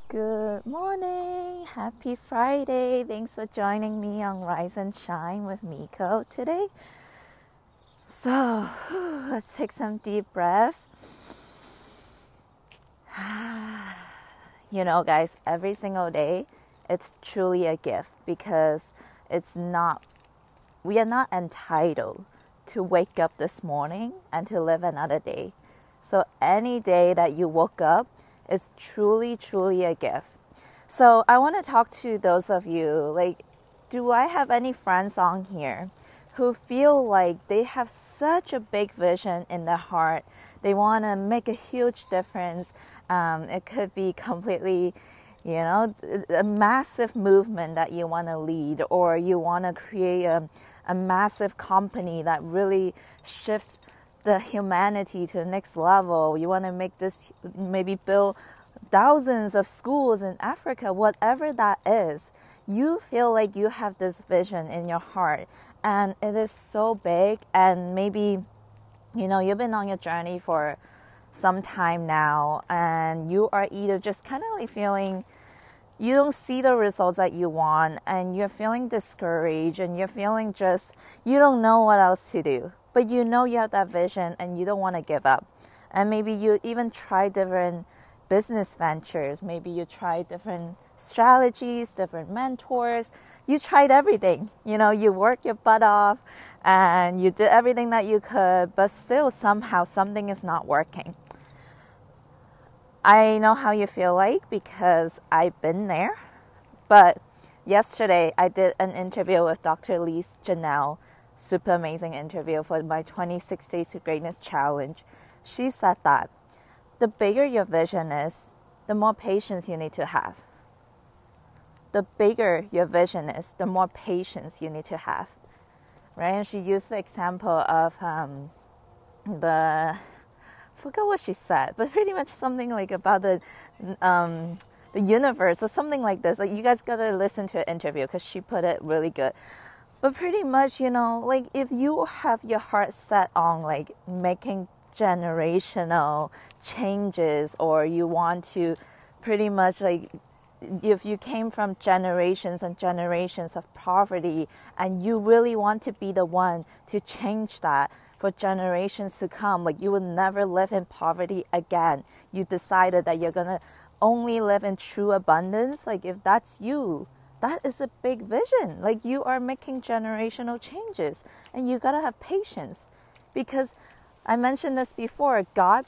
Good morning. Happy Friday. Thanks for joining me on Rise and Shine with Miko today. So, let's take some deep breaths. You know, guys, every single day, it's truly a gift because we are not entitled to wake up this morning and to live another day. So any day that you woke up is truly, truly a gift. So I want to talk to those of you, do I have any friends on here who feel like they have such a big vision in their heart? They want to make a huge difference. It could be completely, a massive movement that you want to lead, or you want to create a massive company that really shifts the humanity to the next level. You want to make this, maybe build thousands of schools in Africa, whatever that is. You feel like you have this vision in your heart and it is so big, and maybe, you've been on your journey for some time now and you are either just kind of like feeling you don't see the results that you want, and you're feeling discouraged, and you're feeling you don't know what else to do. But you have that vision and you don't want to give up. And maybe you even try different business ventures. Maybe you try different strategies, different mentors. You tried everything. You worked your butt off and you did everything that you could, but still somehow something is not working. I know how you feel like because I've been there. But yesterday I did an interview with Dr. Lise Janelle. Super amazing interview for my 26 Days to Greatness Challenge. She said that the bigger your vision is, the more patience you need to have. The bigger your vision is, the more patience you need to have. Right? And she used the example of forgot what she said, but pretty much something like about the universe or something like this. Like, you guys gotta listen to an interview because she put it really good. But pretty much, if you have your heart set on making generational changes, or you want to pretty much if you came from generations and generations of poverty and you really want to be the one to change that for generations to come, you will never live in poverty again. You decided that you're going to only live in true abundance. If that's you, that is a big vision. You are making generational changes, and you got to have patience, because I mentioned this before. God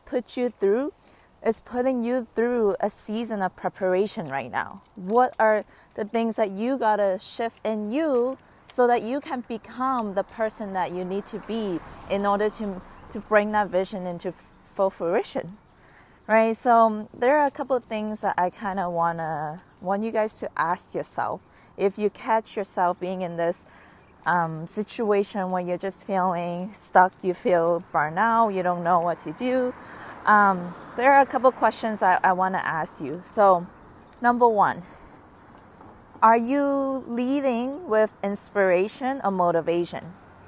is putting you through a season of preparation right now. What are the things that you got to shift in you so that you can become the person that you need to be in order to bring that vision into full fruition, right? So there are a couple of things that I kind of want you guys to ask yourself. If you catch yourself being in this situation where you're just feeling stuck, you feel burnt out, you don't know what to do, there are a couple of questions I want to ask you. So, number one, are you leading with inspiration or motivation?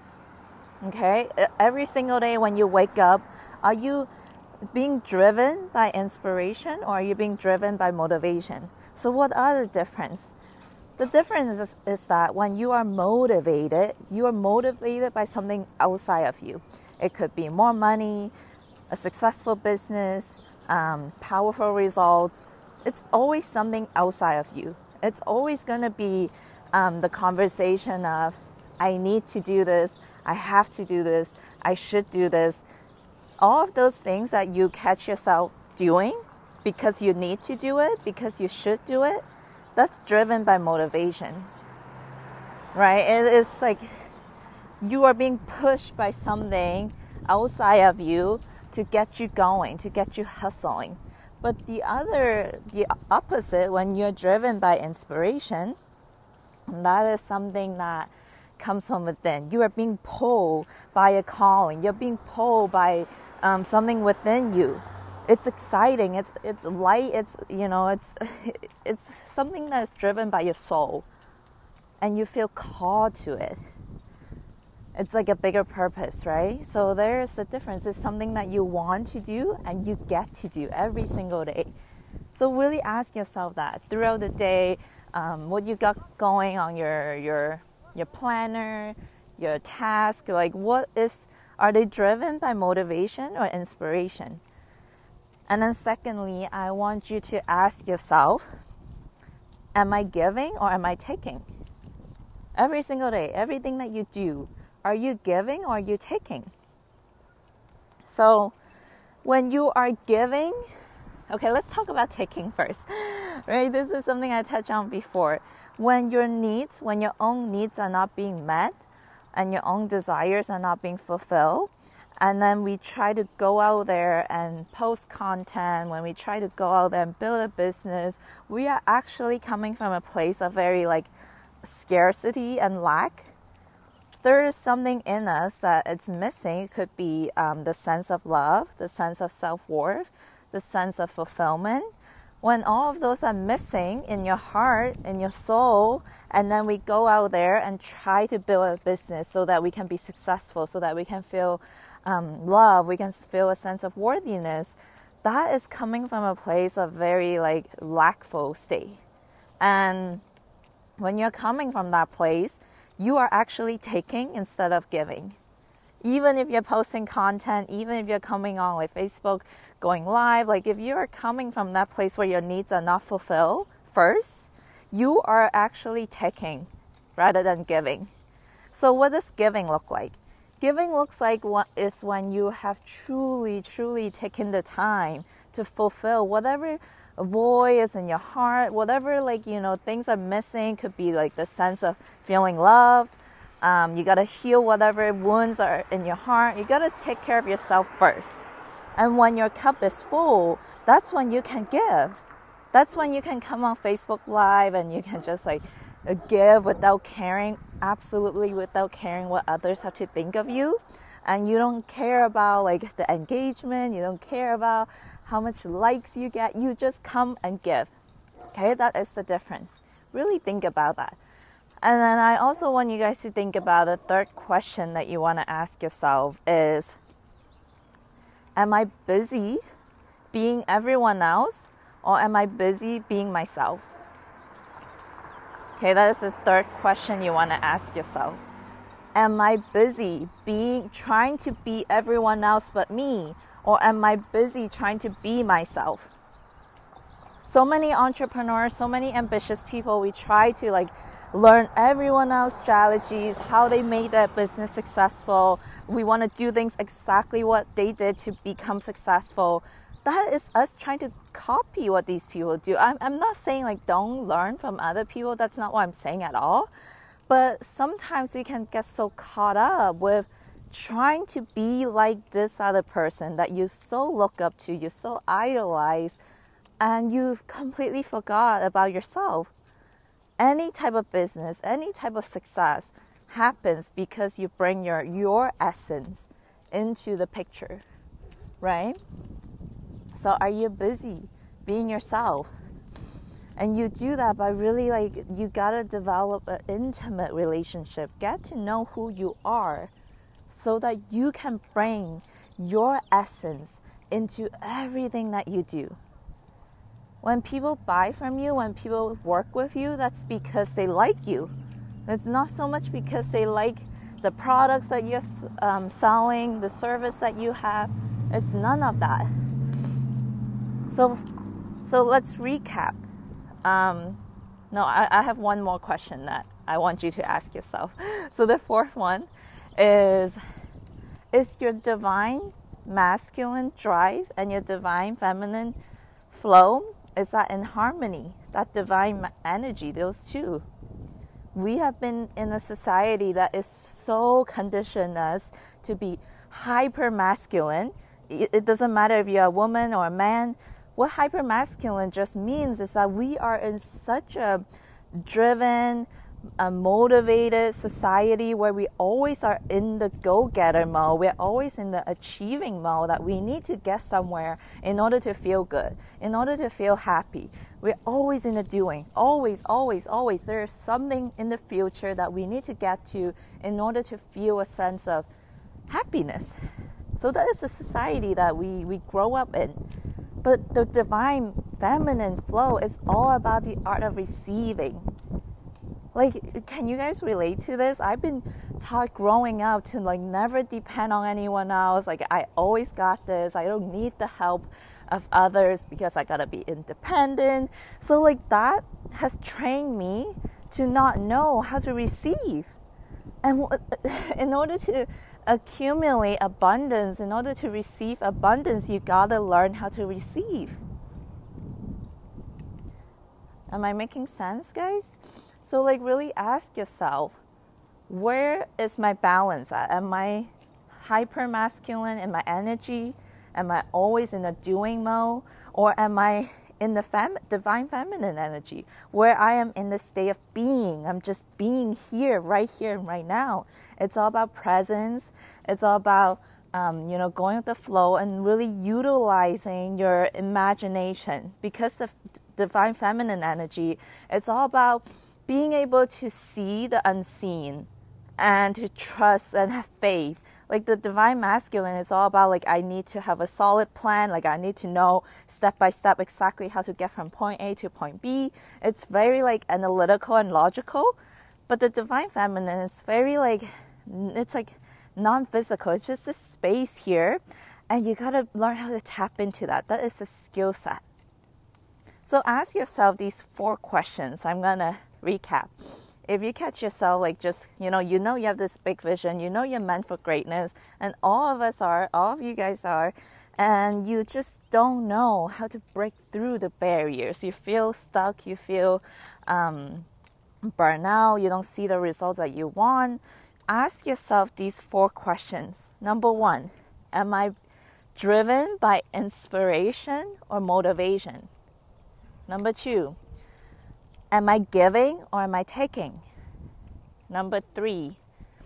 Okay, every single day when you wake up, are you being driven by inspiration, or are you being driven by motivation? So what are the difference? The difference is that when you are motivated by something outside of you. It could be more money, a successful business, powerful results. It's always something outside of you. It's always going to be the conversation of, I need to do this, I have to do this, I should do this. All of those things that you catch yourself doing because you need to do it, because you should do it, that's driven by motivation, right? It's like you are being pushed by something outside of you to get you going, to get you hustling. But the opposite, when you're driven by inspiration, that is something that comes from within. You are being pulled by a calling. You're being pulled by something within you. It's exciting. It's light. It's something that is driven by your soul, and you feel called to it. It's like a bigger purpose, right? So there's the difference. It's something that you want to do and you get to do every single day. So really ask yourself that throughout the day, what you got going on your planner, your task, like are they driven by motivation or inspiration? And then secondly, I want you to ask yourself, am I giving or am I taking? Every single day, everything that you do, are you giving or are you taking? So when you are giving, okay, let's talk about taking first, right? This is something I touched on before. When your own needs are not being met and your own desires are not being fulfilled, and then we try to go out there and post content, when we try to go out there and build a business, we are actually coming from a place of very scarcity and lack. There is something in us that it's missing. It could be the sense of love, the sense of self-worth, the sense of fulfillment. When all of those are missing in your heart, in your soul, and then we go out there and try to build a business so that we can be successful, so that we can feel love, we can feel a sense of worthiness, that is coming from a place of very lackful state. And when you're coming from that place, you are actually taking instead of giving. Even if you're posting content, even if you're coming on Facebook, going live, if you are coming from that place where your needs are not fulfilled first, you are actually taking rather than giving. So what does giving look like? Giving looks like is when you have truly, truly taken the time to fulfill whatever void is in your heart, whatever things are missing. Could be the sense of feeling loved. You got to heal whatever wounds are in your heart. You got to take care of yourself first. And when your cup is full, that's when you can give. That's when you can come on Facebook Live and you can just give without caring, absolutely without caring what others have to think of you. And you don't care about the engagement. You don't care about how much likes you get. You just come and give. Okay, that is the difference. Really think about that. And then I also want you guys to think about the third question that you want to ask yourself is, am I busy being everyone else or am I busy being myself? Okay, that is the third question you want to ask yourself. Am I busy trying to be everyone else but me? Or am I busy trying to be myself? So many entrepreneurs, so many ambitious people, we try to learn everyone else's strategies, how they made their business successful. We want to do things exactly what they did to become successful. That is us trying to copy what these people do. I'm not saying don't learn from other people. That's not what I'm saying at all. But sometimes we can get so caught up with trying to be like this other person that you so look up to, you so idolize, and you've completely forgot about yourself. Any type of business, any type of success happens because you bring your essence into the picture, right? So are you busy being yourself? And you do that by really you gotta develop an intimate relationship. Get to know who you are so that you can bring your essence into everything that you do. When people buy from you, when people work with you, that's because they like you. It's not so much because they like the products that you're selling, the service that you have. It's none of that. So let's recap. I have one more question that I want you to ask yourself. So the fourth one is your divine masculine drive and your divine feminine flow, is that in harmony? That divine energy, those two. We have been in a society that is so conditioned us to be hyper masculine. It doesn't matter if you're a woman or a man. What hyper masculine just means is that we are in such a driven, motivated society where we always are in the go-getter mode. We're always in the achieving mode, that we need to get somewhere in order to feel good, in order to feel happy. We're always in the doing, always, always, always. There is something in the future that we need to get to in order to feel a sense of happiness. So that is the society that we grow up in. But the divine feminine flow is all about the art of receiving. Like, can you guys relate to this? I've been taught growing up to like never depend on anyone else. Like, I always got this. I don't need the help of others because I gotta be independent. So like that has trained me to not know how to receive. And in order to accumulate abundance, in order to receive abundance, you gotta learn how to receive. Am I making sense, guys? So like really ask yourself, where is my balance at? Am I hyper masculine in my energy? Am I always in a doing mode? Or am I in the divine feminine energy, where I am in the state of being? I'm just being here and right now. It's all about presence. It's all about going with the flow and really utilizing your imagination, because the divine feminine energy, it's all about being able to see the unseen and to trust and have faith. Like the divine masculine is all about like, I need to have a solid plan. Like I need to know step by step exactly how to get from point A to point B. It's very like analytical and logical. But the divine feminine is very like, it's like non-physical. It's just a space here. And you got to learn how to tap into that. That is a skill set. So ask yourself these 4 questions. I'm going to recap. If you catch yourself like just, you have this big vision, you're meant for greatness, and all of you guys are, and you just don't know how to break through the barriers. You feel stuck, you feel burnt out, you don't see the results that you want. Ask yourself these 4 questions. Number 1, am I driven by inspiration or motivation? Number 2, am I giving or am I taking? Number 3,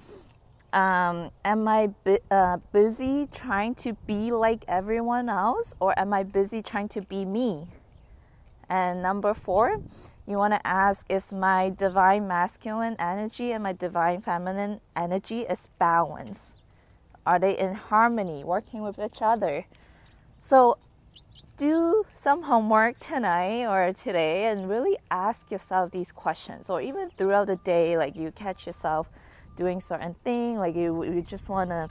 am I busy trying to be like everyone else, or am I busy trying to be me? And number 4, you want to ask, is my divine masculine energy and my divine feminine energy is balanced? Are they in harmony, working with each other? So do some homework tonight or today and really ask yourself these questions, or even throughout the day, like you catch yourself doing certain thing, like you just want to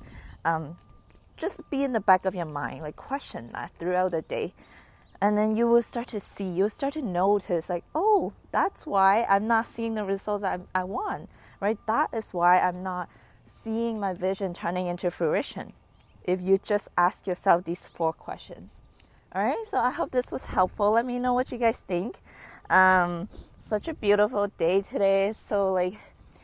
just be in the back of your mind, like question that throughout the day. And then you will start to see, you'll start to notice like, oh, that's why I'm not seeing the results I want, right? That is why I'm not seeing my vision turning into fruition. If you just ask yourself these 4 questions. All right, so I hope this was helpful. Let me know what you guys think. Such a beautiful day today. So like,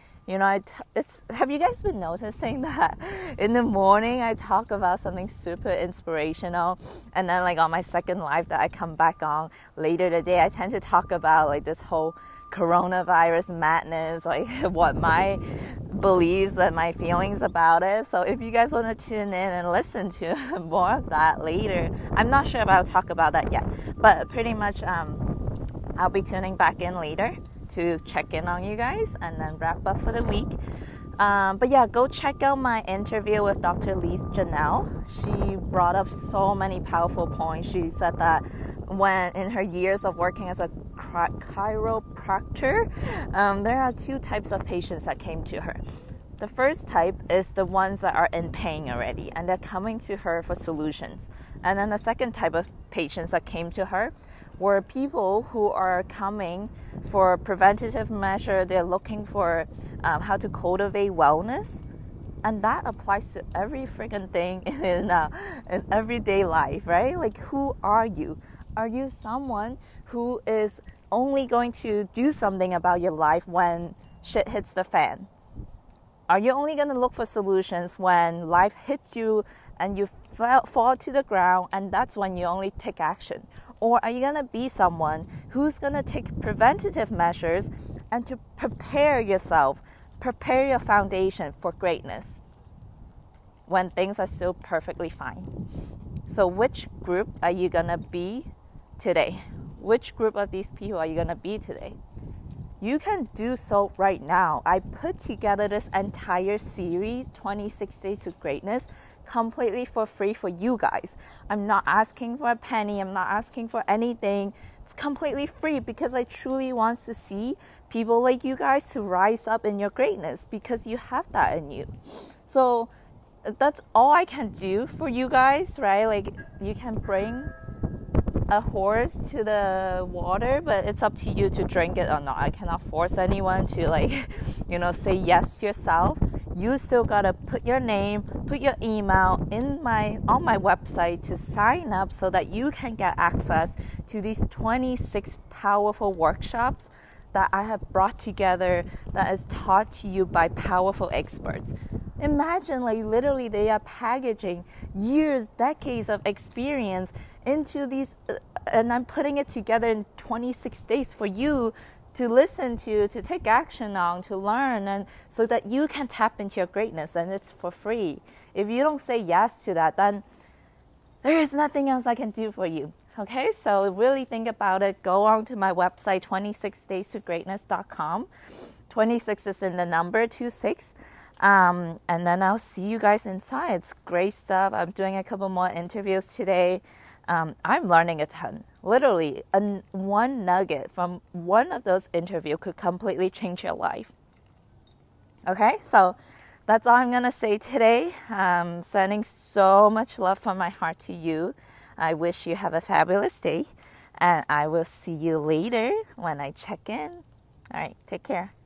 have you guys been noticing that in the morning I talk about something super inspirational, and then like on my second live that I come back on later today, I tend to talk about like this whole coronavirus madness, like what my beliefs and my feelings about it. So if you guys want to tune in and listen to more of that later, I'm not sure if I'll talk about that yet, but pretty much I'll be tuning back in later to check in on you guys and then wrap up for the week. But yeah, go check out my interview with Dr. Lee Janelle. She brought up so many powerful points. She said that when in her years of working as a chiropractor, there are 2 types of patients that came to her. The first type is the ones that are in pain already, and they're coming to her for solutions. And then the second type of patients that came to her were people who are coming for preventative measure. They're looking for how to cultivate wellness. And that applies to every freaking thing in everyday life, right? Like, who are you? Are you someone who is only going to do something about your life when shit hits the fan? Are you only going to look for solutions when life hits you and you fall to the ground, and that's when you only take action? Or are you going to be someone who's going to take preventative measures and to prepare yourself, prepare your foundation for greatness when things are still perfectly fine? So which group are you going to be today? Which group of these people are you going to be today? You can do so right now. I put together this entire series, 26 Days to Greatness, completely for free for you guys. I'm not asking for a penny. I'm not asking for anything it's completely free because I truly want to see people like you guys to rise up in your greatness because you have that in you. So that's all I can do for you guys, right? Like you can bring a horse to the water, but it's up to you to drink it or not. I cannot force anyone to say yes to yourself. You still gotta put your name, put your email on my website to sign up so that you can get access to these 26 powerful workshops that I have brought together that is taught to you by powerful experts. Imagine literally they are packaging years, decades of experience into these, and I'm putting it together in 26 days for you to listen to take action on, to learn, and so that you can tap into your greatness, and it's for free. If you don't say yes to that, then there is nothing else I can do for you. Okay, so really think about it. Go on to my website, 26daystogreatness.com. 26 is in the number 26. And then I'll see you guys inside. It's great stuff. I'm doing a couple more interviews today. I'm learning a ton. Literally, one nugget from one of those interviews could completely change your life. Okay, so that's all I'm going to say today. Sending so much love from my heart to you. I wish you have a fabulous day. And I will see you later when I check in. All right, take care.